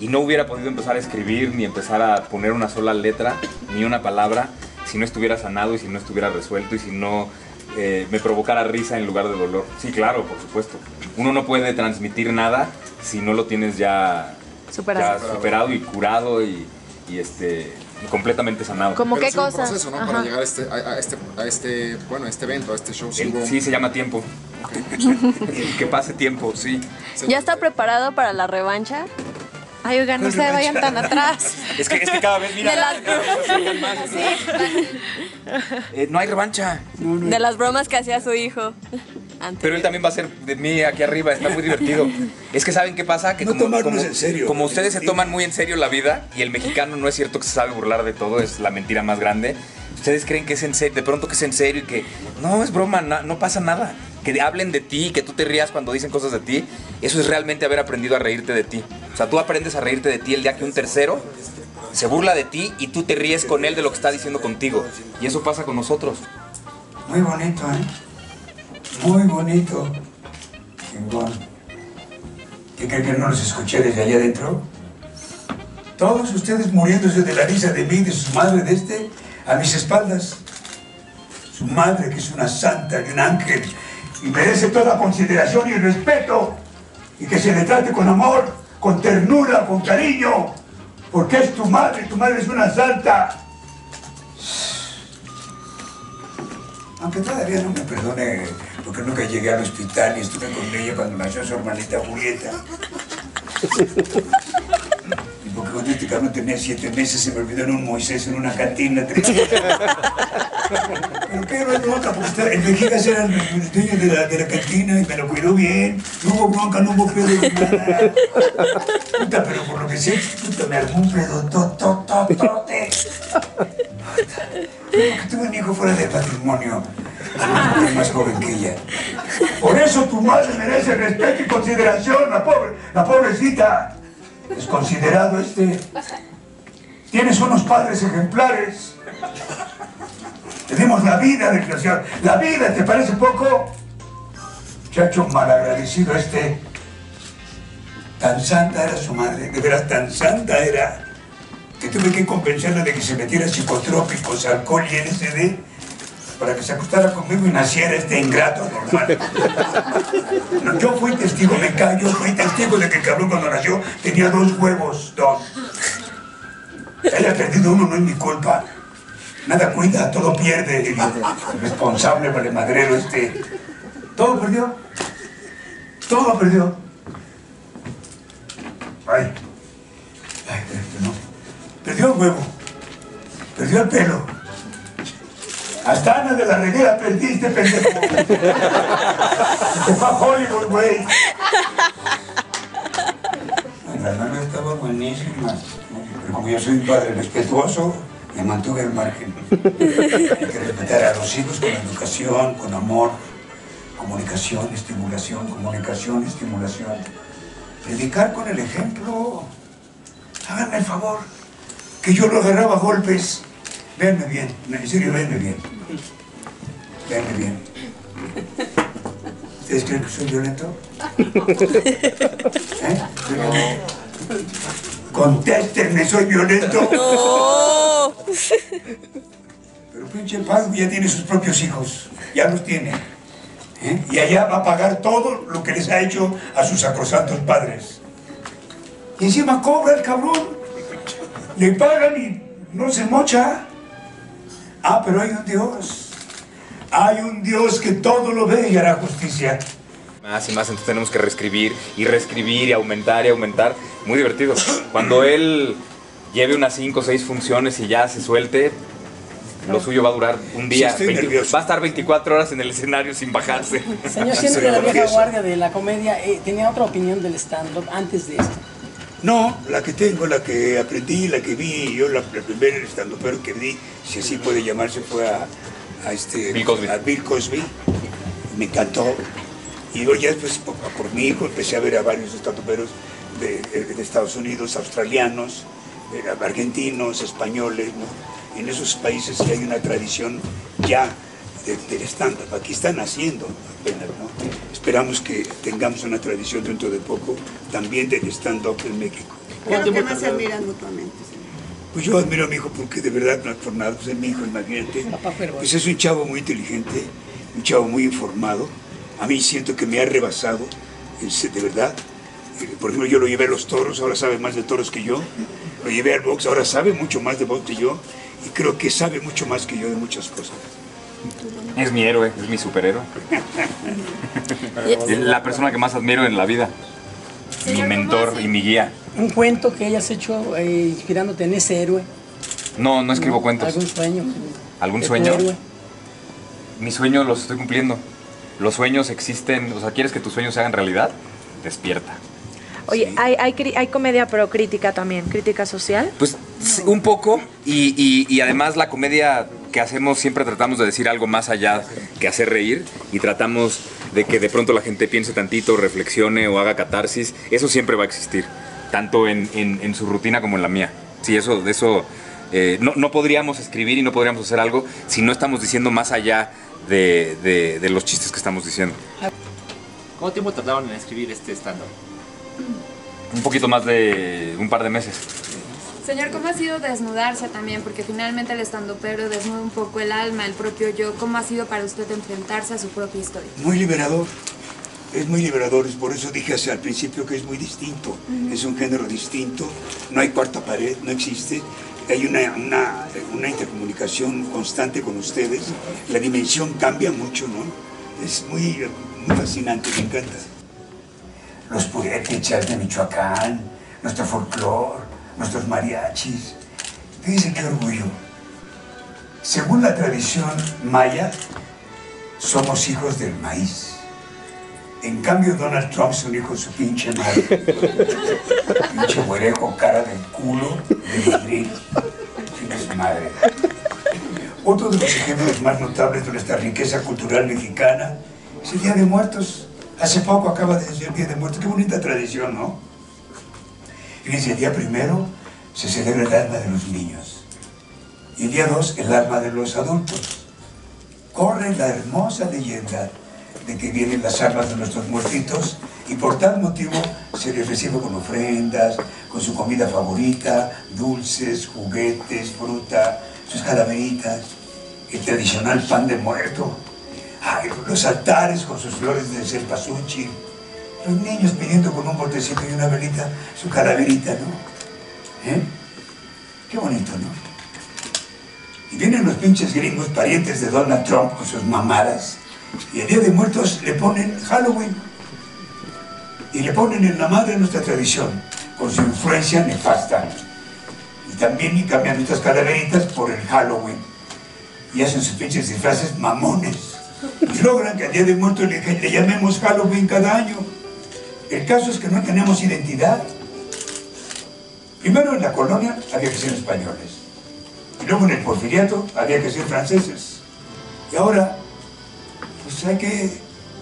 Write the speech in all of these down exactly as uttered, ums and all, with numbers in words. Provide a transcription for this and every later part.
y no hubiera podido empezar a escribir ni empezar a poner una sola letra ni una palabra si no estuviera sanado y si no estuviera resuelto y si no eh, me provocara risa en lugar de dolor. Sí, claro, por supuesto. Uno no puede transmitir nada si no lo tienes ya superado, ya superado y curado y, y este, completamente sanado. ¿Cómo Pero qué es un cosas? proceso, ¿no? Ajá. Para llegar a este, a, a este, a este, bueno, a este evento, a este show. El, hubo... sí, se llama tiempo. Okay. Que pase tiempo, sí. ¿Ya está preparado para la revancha? Ay, oigan, no se vayan tan atrás. Es que, es que cada vez, mira, de las... cada vez se acercan más. Sí. Eh, no hay revancha. No, no hay... De las bromas que hacía su hijo. Antes. Pero él también va a ser de mí aquí arriba, está muy divertido. Es que ¿saben qué pasa? Que no como, como, en serio, como ustedes se toman muy en serio la vida y el mexicano no es cierto que se sabe burlar de todo, es la mentira más grande. Ustedes creen que es en serio, de pronto que es en serio y que no, es broma, no, no pasa nada. Que hablen de ti, que tú te rías cuando dicen cosas de ti, eso es realmente haber aprendido a reírte de ti. O sea, tú aprendes a reírte de ti el día que un tercero se burla de ti y tú te ríes con él de lo que está diciendo contigo. Y eso pasa con nosotros. Muy bonito, ¿eh? Muy bonito. Chingón. ¿Qué creen que no los escuché desde allá adentro? Todos ustedes muriéndose de la risa de mí, de su madre, de este, a mis espaldas. Su madre, que es una santa y un ángel, y merece toda consideración y respeto, y que se le trate con amor, con ternura, con cariño, porque es tu madre, tu madre es una santa. Aunque todavía no me perdone, porque nunca llegué al hospital y estuve con ella cuando nació su hermanita Julieta. Y porque cuando este cabrón tenía siete meses se me olvidó en un Moisés en una cantina. Pero qué no es bronca, porque está, el Mejigas era el dueño de la, de la cantina y me lo cuidó bien. No hubo bronca, no hubo pedo de nada. Puta, pero por lo que sé, puta, me armó un pedo totototote. Que tuve un hijo fuera del matrimonio, más joven que ella. Por eso tu madre merece respeto y consideración, la pobre, la pobrecita. Desconsiderado este. Tienes unos padres ejemplares. Te dimos la vida, desgraciado. La vida, ¿te parece poco? Muchacho malagradecido este. Tan santa era su madre, de veras tan santa era, que tuve que convencerla de que se metiera psicotrópicos, alcohol y L S D para que se acostara conmigo y naciera este ingrato normal. No, yo fui testigo, me callo, fui testigo de que el cabrón cuando nació tenía dos huevos, dos. Haya perdido uno no es mi culpa. Nada cuida, todo pierde. El responsable, vale madrero este. Todo perdió. Todo perdió. Ay. Ay, no. Perdió el huevo, perdió el pelo. Hasta Ana de la Reguera perdiste, pendejo. Se fue a Hollywood, güey. La nana estaba buenísima. Pero como yo soy un padre respetuoso, me mantuve al margen. Hay que respetar a los hijos con educación, con amor, comunicación, estimulación, comunicación, estimulación. Predicar con el ejemplo. Háganme el favor. Que yo lo agarraba a golpes. Véanme bien, en serio, véanme bien. Véanme bien. ¿Ustedes creen que soy violento? ¿Eh? ¿Soy violento? Contéstenme, ¿soy violento? No. Pero pinche Paz ya tiene sus propios hijos. Ya los tiene. ¿Eh? Y allá va a pagar todo lo que les ha hecho a sus sacrosantos padres. Y encima cobra el cabrón. Le pagan y no se mocha. Ah, pero hay un Dios. Hay un Dios que todo lo ve y hará justicia. Más y más, entonces tenemos que reescribir y reescribir y aumentar y aumentar. Muy divertido. Cuando él lleve unas cinco o seis funciones y ya se suelte, lo suyo va a durar un día. Sí, veinte, nervioso. va a estar veinticuatro horas en el escenario sin bajarse. Señor, siendo de la vieja guardia de la comedia, eh, ¿tenía otra opinión del stand-up antes de esto? No, la que tengo, la que aprendí, la que vi, yo la, la primera estandopero que vi, si así puede llamarse, fue a, a este Bill Cosby. a Bill Cosby. Me encantó. Y luego ya después, por, por mi hijo, empecé a ver a varios estandoperos de, de, de Estados Unidos, australianos, eh, argentinos, españoles, ¿no? En esos países que hay una tradición ya de, del stand-up. Aquí están haciendo apenas, ¿no? Esperamos que tengamos una tradición dentro de poco también del stand-up en México. ¿Qué es lo que más se admiran mutuamente? Pues yo admiro a mi hijo porque de verdad no es por nada, pues es mi hijo, imagínate. Pues es un chavo muy inteligente, un chavo muy informado. A mí siento que me ha rebasado, es, de verdad. Por ejemplo, yo lo llevé a los toros, ahora sabe más de toros que yo. Lo llevé al box, ahora sabe mucho más de box que yo. Y creo que sabe mucho más que yo de muchas cosas. Es mi héroe, es mi superhéroe. Es la persona que más admiro en la vida. Mi mentor y mi guía. Un cuento que hayas hecho eh, inspirándote en ese héroe. No, no escribo cuentos. ¿Algún sueño? ¿Algún de tu sueño? héroe. Mis sueños los estoy cumpliendo. Los sueños existen, o sea, ¿quieres que tus sueños se hagan realidad? Despierta. Oye, Sí. hay, hay, cri- hay comedia, pero crítica también, crítica social. Pues sí, un poco, y, y- y además la comedia que hacemos siempre tratamos de decir algo más allá que hacer reír, y tratamos de que de pronto la gente piense tantito, reflexione o haga catarsis. Eso siempre va a existir, tanto en, en- en su rutina como en la mía. Sí, eso, de eso eh, no, no podríamos escribir y no podríamos hacer algo si no estamos diciendo más allá de, de- de los chistes que estamos diciendo. ¿Cuánto tiempo tardaron en escribir este stand-up? Un poquito más de un par de meses. Señor, ¿cómo ha sido desnudarse también? Porque finalmente el estandopero desnuda un poco el alma, el propio yo. ¿Cómo ha sido para usted enfrentarse a su propia historia? Muy liberador, es muy liberador, es por eso dije hacia al principio que es muy distinto, es un género distinto, no hay cuarta pared, no existe, hay una, una, una intercomunicación constante con ustedes, la dimensión cambia mucho, ¿no? Es muy, muy fascinante, me encanta. Los purépechas de Michoacán, nuestro folclore, nuestros mariachis. Fíjense qué orgullo. Según la tradición maya, somos hijos del maíz. En cambio, Donald Trump es un hijo de su pinche madre. Pinche güerejo, cara del culo de Madrid. Pinche su madre. Otro de los ejemplos más notables de nuestra riqueza cultural mexicana es el Día de Muertos. Hace poco acaba de ser el Día de Muertos. Qué bonita tradición, ¿no? Fíjense, el día primero se celebra el alma de los niños. Y el día dos, el alma de los adultos. Corre la hermosa leyenda de que vienen las almas de nuestros muertitos y por tal motivo se les recibe con ofrendas, con su comida favorita, dulces, juguetes, fruta, sus calaveritas, el tradicional pan de muerto. Ay, los altares con sus flores de cempasúchil, los niños pidiendo con un botecito y una velita su calaverita, ¿no? ¿Eh? Qué bonito, ¿no? Y vienen los pinches gringos, parientes de Donald Trump con sus mamadas, y el Día de Muertos le ponen Halloween, y le ponen en la madre nuestra tradición, con su influencia nefasta. Y también y cambian nuestras calaveritas por el Halloween, y hacen sus pinches disfraces mamones. Y logran que al Día de Muertos le, le llamemos Halloween cada año. El caso es que no tenemos identidad. Primero en la colonia había que ser españoles. Y luego en el porfiriato había que ser franceses. Y ahora, pues hay que...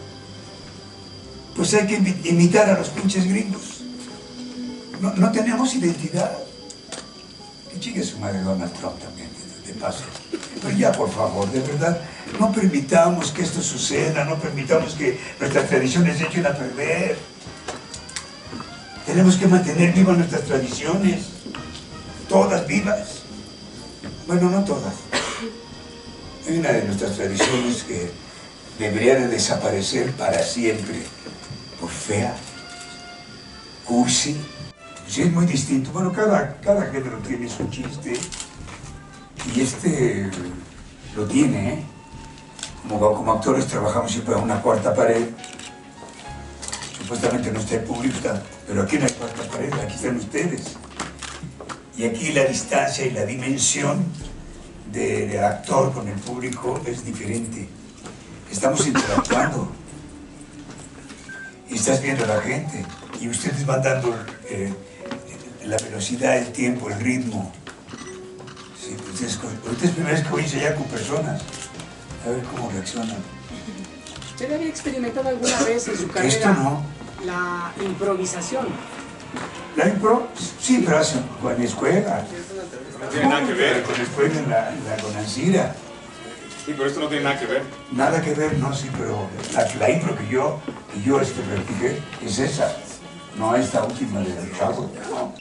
Pues hay que imitar a los pinches gringos. No, no tenemos identidad. Que chique su madre Donald Trump también, de, de paso. Pero ya, por favor, de verdad, no permitamos que esto suceda, no permitamos que nuestras tradiciones se echen a perder. Tenemos que mantener vivas nuestras tradiciones, todas vivas. Bueno, no todas. Hay una de nuestras tradiciones que debería de desaparecer para siempre, por fea, cursi. Sí, es muy distinto. Bueno, cada, cada género tiene su chiste. Y este lo tiene, ¿eh? Como, como actores trabajamos siempre a una cuarta pared. Supuestamente no está el público, pero aquí no hay cuarta pared, aquí están ustedes. Y aquí la distancia y la dimensión de- del actor con el público es diferente. Estamos interactuando. Y estás viendo a la gente. Y ustedes van dando eh, la velocidad, el tiempo, el ritmo. Sí, pues es, ahorita es primera vez que voy a ensayar con personas. A ver cómo reaccionan. ¿Usted había experimentado alguna vez en su carrera Esto no. la improvisación? La impro, sí, pero hace en la escuela. No tiene nada que ver. Con la escuela en la, en la Gonancira. Sí, pero esto no tiene nada que ver. Nada que ver, no, sí, pero la, la impro que yo, que yo este, practiqué es esa. No esta última del chavo, no.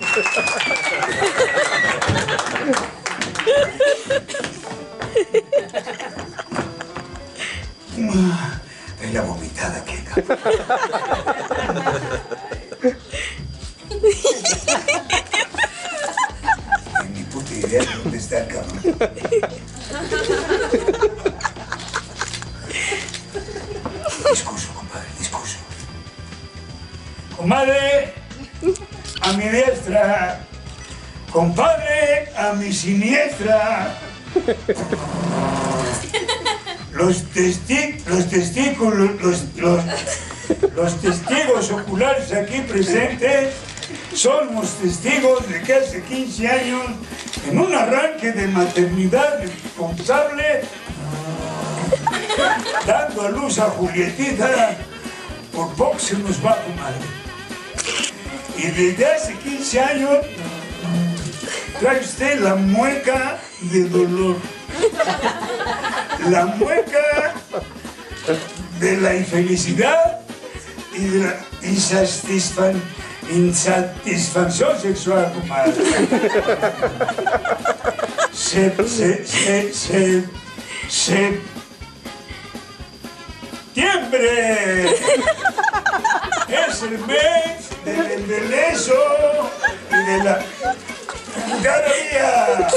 Es la vomitada que en mi puta idea de dónde está el cabrón. Discurso, compadre, discurso. Comadre, a mi diestra. Compadre, a mi siniestra. Los, testi los testículos, los, los, los testigos oculares aquí presentes somos testigos de que hace quince años, en un arranque de maternidad responsable, dando a luz a Julietita, por poco se nos va, comadre. Y desde hace quince años trae usted la mueca de dolor. La mueca de la infelicidad y de la insatisfacción, insatisfacción sexual, comadre. Se, se, se, se, se... ¡Septiembre! Es el mes del embelezo y de la... ¡Cada día!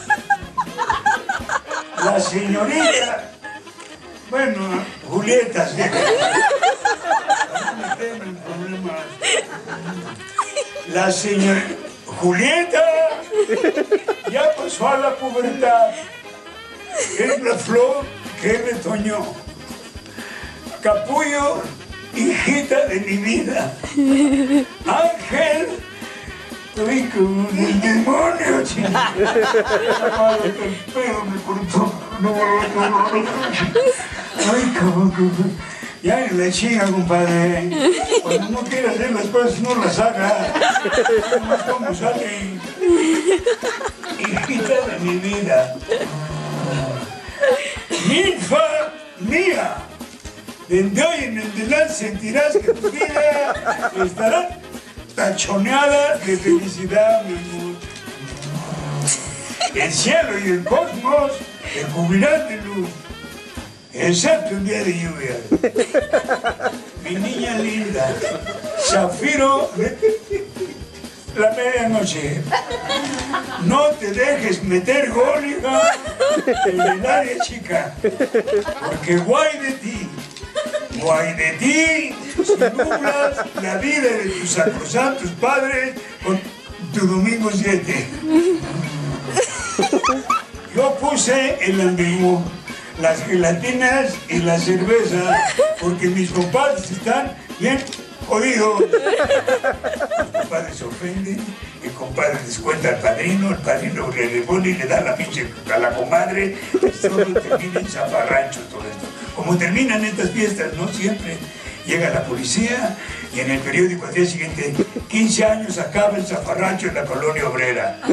La señorita, bueno, Julieta, sí. No me tengo en problemas. La señorita Julieta ya pasó a la pubertad. Es la flor que retoñó. Capullo, hijita de mi vida. Ángel. Estoy como el demonio, chico. El pedo me cortó. Ay, cabrón. Ya en la chinga, compadre. Cuando no quiere hacer las cosas, no las haga. No es como salen. Hijita de mi vida. Ninfa mía. Desde hoy en adelante sentirás que tu vida estará tachoneada de felicidad, mi amor. El cielo y el cosmos te cubrirán de luz, excepto un día de lluvia. Mi niña linda, Zafiro, la medianoche. No te dejes meter gol, hija, en el área chica, porque guay de ti. Guay de ti, si nublas la vida de tus sacrosantos padres con tu domingo siete. Yo puse el ambigú, las gelatinas y la cerveza, porque mis compadres están bien jodidos. Los compadres se ofenden, el compadre descuenta al padrino, el padrino le repone y le da la pinche a la comadre, y solo termina en zafarrancho todo esto. Como terminan estas fiestas, ¿no? Siempre llega la policía y en el periódico al día siguiente, quince años acaba el zafarrancho en la colonia obrera.